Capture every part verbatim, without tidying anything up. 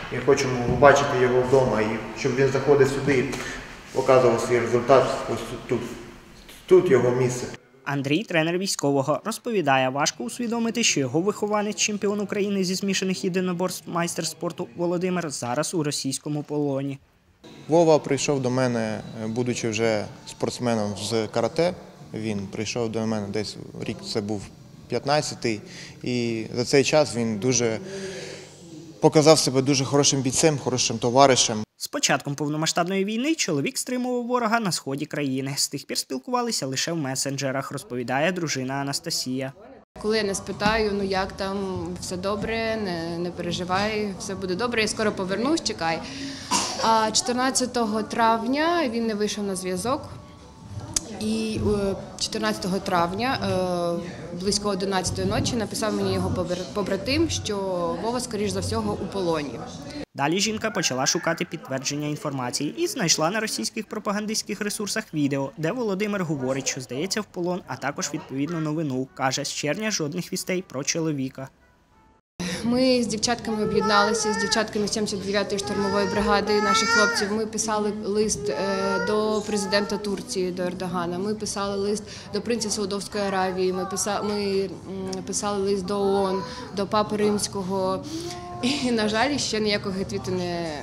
і хочемо побачити його вдома, і щоб він заходив сюди і показував свій результат. Ось тут, тут його місце. Андрій, тренер військового, розповідає, важко усвідомити, що його вихованець, чемпіон України зі змішаних єдиноборств, майстер спорту Володимир, зараз у російському полоні. Вова прийшов до мене, будучи вже спортсменом з карате. Він прийшов до мене десь рік, це був п'ятнадцятий, і за цей час він дуже показав себе дуже хорошим бійцем, хорошим товаришем. З початком повномасштабної війни чоловік стримував ворога на сході країни. З тих пір спілкувалися лише в месенджерах, розповідає дружина Анастасія. Коли я не спитаю, ну як там, все добре, не, не переживай, все буде добре, я скоро повернусь, чекай. А чотирнадцятого травня він не вийшов на зв'язок. І чотирнадцятого травня, близько одинадцятої ночі, написав мені його побратим, що Вова, скоріш за всього, у полоні. Далі жінка почала шукати підтвердження інформації і знайшла на російських пропагандистських ресурсах відео, де Володимир говорить, що здається в полон, а також відповідну новину. Каже, з червня жодних вістей про чоловіка. Ми з дівчатками об'єдналися, з дівчатками сімдесят дев'ятої штурмової бригади наших хлопців. Ми писали лист до президента Турції, до Ердогана. Ми писали лист до принца Саудовської Аравії. Ми писали, ми писали лист до ООН, до Папи Римського. І, на жаль, ще ніякого відповіді не,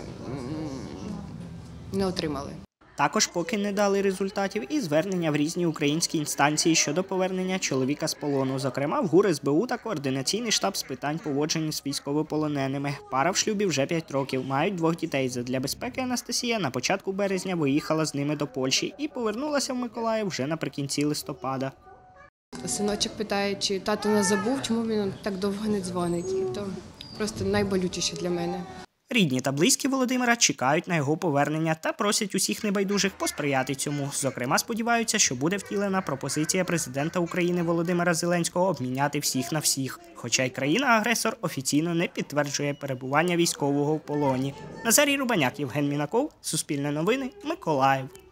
не отримали. Також поки не дали результатів і звернення в різні українські інстанції щодо повернення чоловіка з полону, зокрема в ГУР СБУ та Координаційний штаб з питань поводження з військовополоненими. Пара в шлюбі вже п'ять років, мають двох дітей. Задля безпеки Анастасія на початку березня виїхала з ними до Польщі і повернулася в Миколаїв вже наприкінці листопада. Синочок питає, чи тато нас забув, чому він так довго не дзвонить. І то просто найболючіше для мене. Рідні та близькі Володимира чекають на його повернення та просять усіх небайдужих посприяти цьому. Зокрема, сподіваються, що буде втілена пропозиція президента України Володимира Зеленського обміняти всіх на всіх. Хоча й країна-агресор офіційно не підтверджує перебування військового в полоні. Назарій Рубаняк, Євген Мінаков, Суспільне новини, Миколаїв.